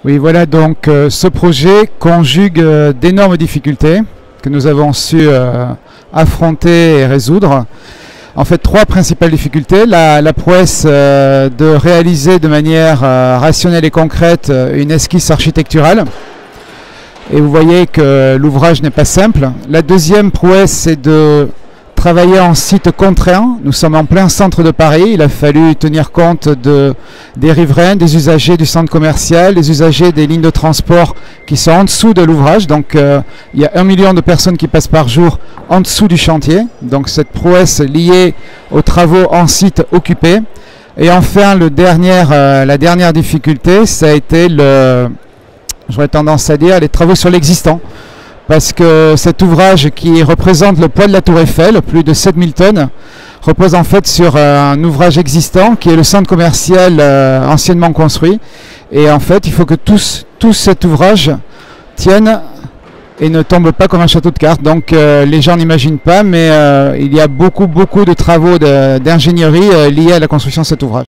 Oui, voilà, donc ce projet conjugue d'énormes difficultés que nous avons su affronter et résoudre. En fait, trois principales difficultés. La prouesse de réaliser de manière rationnelle et concrète une esquisse architecturale. Et vous voyez que l'ouvrage n'est pas simple. La deuxième prouesse, c'est de travailler en site contraint. Nous sommes en plein centre de Paris. Il a fallu tenir compte des riverains, des usagers du centre commercial, des usagers des lignes de transport qui sont en dessous de l'ouvrage. Donc il y a 1 million de personnes qui passent par jour en dessous du chantier. Donc cette prouesse liée aux travaux en site occupé. Et enfin, la dernière difficulté, ça a été j'aurais tendance à dire, les travaux sur l'existant. Parce que cet ouvrage qui représente le poids de la Tour Eiffel, plus de 7000 tonnes, repose en fait sur un ouvrage existant qui est le centre commercial anciennement construit. Et en fait, il faut que tout cet ouvrage tienne et ne tombe pas comme un château de cartes. Donc les gens n'imaginent pas, mais il y a beaucoup de travaux d'ingénierie liés à la construction de cet ouvrage.